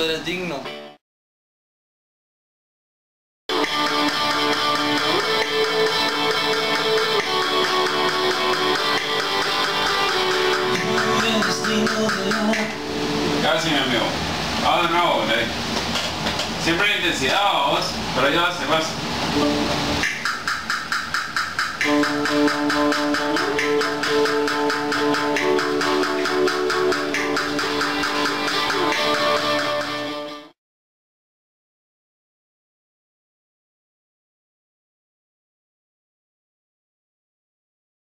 eres digno. Casi, mi amigo. Vamos de nuevo, siempre hay intensidad, vamos, pero ya se pasa.